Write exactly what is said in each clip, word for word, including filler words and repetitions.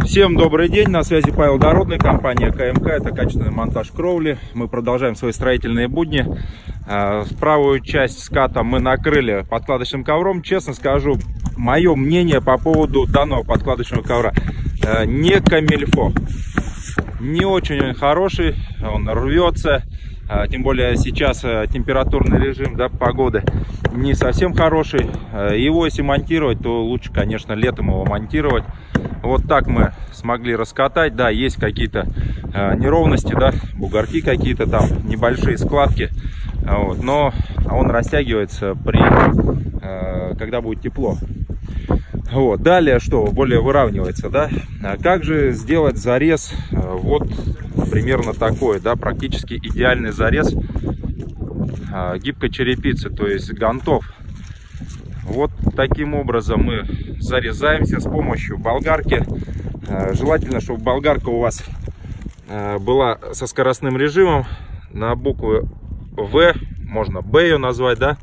Всем добрый день, на связи Павел Дородный, компания КМК, это качественный монтаж кровли. Мы продолжаем свои строительные будни. Правую часть ската мы накрыли подкладочным ковром. Честно скажу, мое мнение по поводу данного подкладочного ковра: не камильфо, не очень он хороший, он рвется. Тем более сейчас температурный режим, да, погоды не совсем хороший. Его если монтировать, то лучше, конечно, летом его монтировать. Вот так мы смогли раскатать. Да, есть какие-то неровности, да, бугорки какие-то там, небольшие складки. Вот, но он растягивается при, когда будет тепло. Вот. Далее что? Более выравнивается, да? Как же сделать зарез вот примерно такой, да, практически идеальный зарез гибкой черепицы, то есть гантов. Вот таким образом мы зарезаемся с помощью болгарки. Желательно, чтобы болгарка у вас была со скоростным режимом на букву В, можно Б ее назвать, да?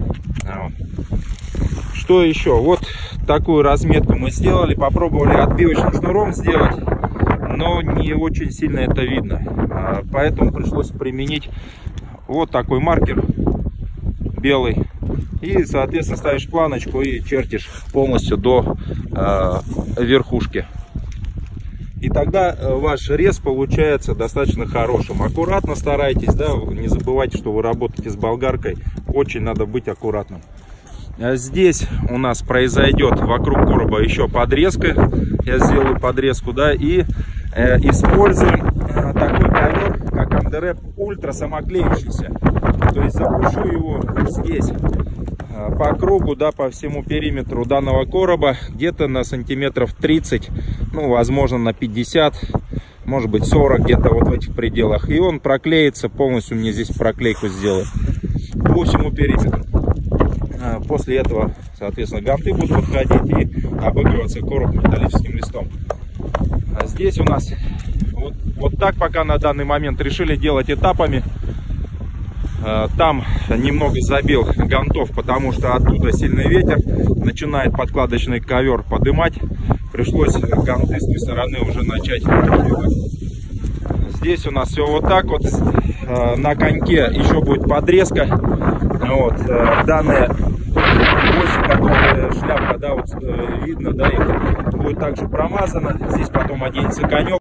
Что еще? Вот такую разметку мы сделали, попробовали отбивочным шнуром сделать, но не очень сильно это видно, поэтому пришлось применить вот такой маркер белый, и соответственно ставишь планочку и чертишь полностью до э, верхушки, и тогда ваш рез получается достаточно хорошим. Аккуратно старайтесь, да, не забывайте, что вы работаете с болгаркой, очень надо быть аккуратным. Здесь у нас произойдет вокруг короба еще подрезка. Я сделаю подрезку, да, и э, используем э, такой ковер, как Андереп Ультра самоклеющийся. То есть запущу его здесь э, по кругу, да, по всему периметру данного короба, где-то на сантиметров тридцать, ну, возможно, на пятьдесят, может быть сорок, где-то вот в этих пределах. И он проклеится полностью, мне здесь проклейку сделает по всему периметру. После этого, соответственно, ганты будут подходить и обыгрываться короб металлическим листом. А здесь у нас вот, вот так пока на данный момент решили делать этапами. Там немного забил гантов, потому что оттуда сильный ветер, начинает подкладочный ковер подымать. Пришлось ганты с той стороны уже начать подбивать. Здесь у нас все вот так вот. На коньке еще будет подрезка. Вот, данная ось, которая шляпка, да, вот видно, да, их будет также промазана. Здесь потом оденется конек.